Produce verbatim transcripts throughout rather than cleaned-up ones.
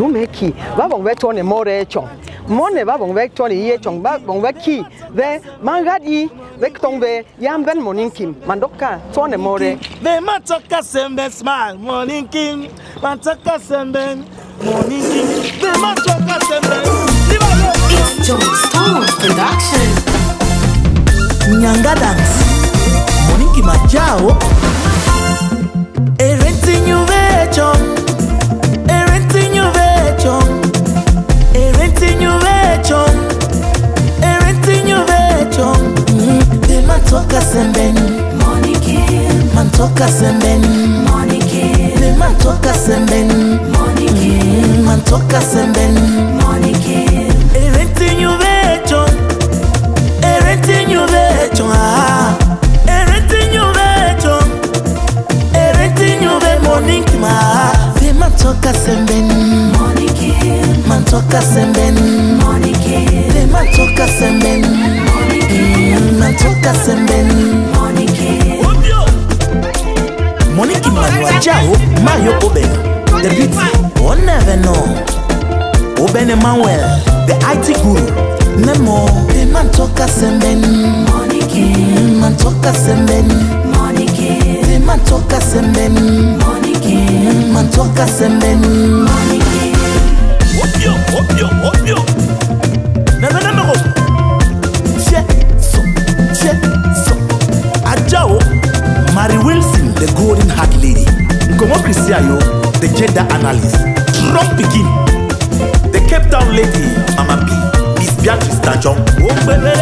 Rumeki, Babon Veton and More Chong. Mone Babon Vecton, Ye Chong, Babon Veki, the Mangadi, Vectonve, Yam Ben Moninkim, Mandoka, Ton and More. They Matoka Semben smile, morning king, Matoka Semben, morning king, they Matoka Semben. It's John Stone Production. Nyanga dance, morning king Majao. Everything you vecho, everything you vecho, everything you vecho, everything you vecho. They Matoka Semben, Morning King, Mantoka Semben, Morning King, they Mantoka Semben, Morning King, Mantoka Semben, Morning King. everything you vecho, everything you vecho, ah, everything you vecho, everything you ve morning ma, they Mantoka Semben, Morning King, Mantoka Semben, Morning King, they Mantoka Semben, Morning King, Mantoka Semben. Morning King. Monique Manuajao, Mario Oben, the beat, one never know. Oben Emmanuel, the I T guru, Nemo, the Mantoka Semben, Morning King, Mantoka Semben, Morning King, the Mantoka Semben, Morning King, Mantoka Semben. Morning King. Opio, opio, opio. Never, never go. Check, so, check, so. Ajao, Mary Wilson, the golden heart lady. Nkomo Christiayo, the gender analyst. Trump begin. The Cape Town lady, Mama B, Miss Beatrice Tanjong. Oh, baby.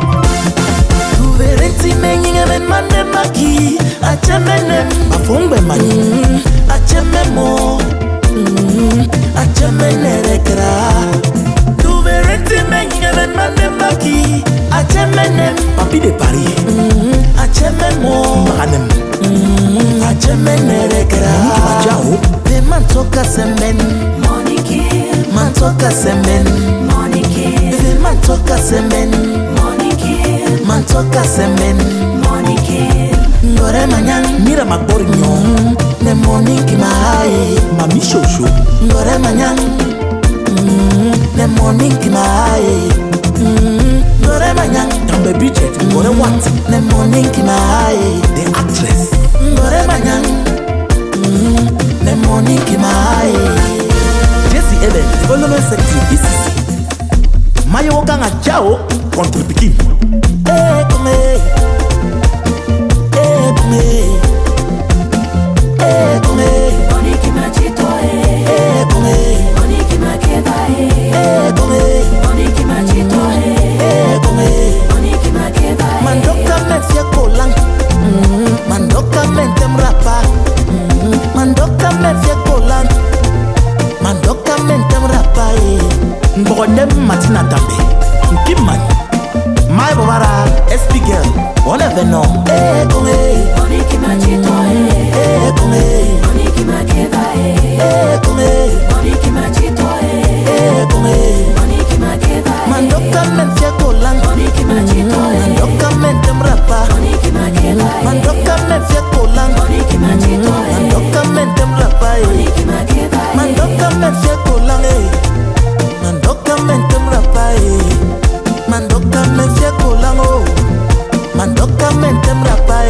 Uverenti menyinga men mande maki. Achemenem, afungbe mani. Achememo, achemenerekra. Uverenti menyinga men mande maki. Achemenem, papi de Paris. Achememo, manem. Achemenerekra. Ajao, the Mantoka Semben. Morning King, Mantoka Semben, Morning King, the Mantoka Semben, Morning King, Mantoka Semben, Morning King. Ndore manyang, mira magbori nyo, ne morning kimae, mami shosho. Ndore manyang, ne morning kimae, Ndore manyang, Tambe Bridget, Ndore what? Ne morning kimae, the actress. Ndore manyang, ne morning kimae. Jesse Ellen, development secretary, B C C. Mayo Wakanga Jao contre Pikin. Eh, come, eh, come, eh, come, Morning King Machito, eh, come, Morning King Makeba, eh, come, Morning King Machito, eh, come. Morning King Makeba. Mandoka metia kolang, Mandoka mentem rapa, Mandoka metia kolang. Mandoka mentem rapai Mbodem matina tambe Nkiman My Bobara S P girl One ever know Eh kome Morning King Machito, Eh kome Morning King Makeba, Eh kome Morning King Machito, Eh kome Morning King Makeba. Mandoka mentia kolang Morning King Machito, Mandoka mentem rapa Morning King Makeba, Mandoka mentia kolang Morning King Machito, Mandoka mentem rapai Morning King Makeba. Mandoka mentia kolang eh Mandoka mentem rapai Mandoka mentia kolang oh Mandoka mentem rapai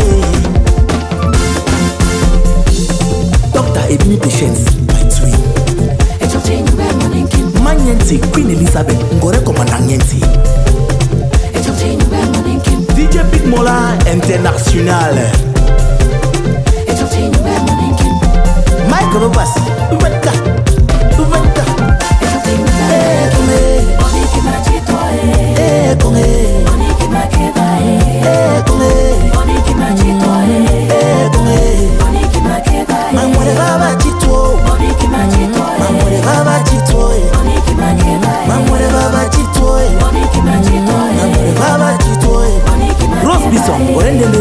Doctor Ebini Patience my twin It's a thing where Morning King, Manyensi Queen Elizabeth Ngore Komandanyensi it's a thing where Morning King, D J Big Mola International it's a thing where Morning King, Michael Obasi Uvenka Uvenka it's a thing where Eh kome Morning King Machito, Eh kome Morning King Makeba, Eh kome Morning King Machito, Eh kome Morning King Makeba, Mangwere baba chito Morning King Machito, Mangwere baba chito Morning King Makeba, Mangwere baba chito Morning King Machito, Mangwere baba chito Morning King Makeba. Rose Bison Orendele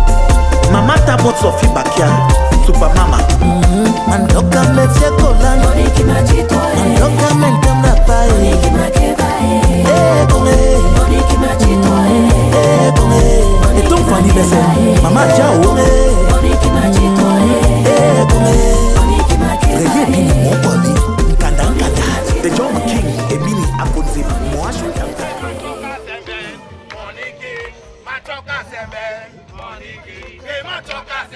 Mama Tabot Sophie Bakia Super Mama Mandoka metia kolang Moi, je suis capable. Moniki, Machoka Sembe, Moniki, Machoka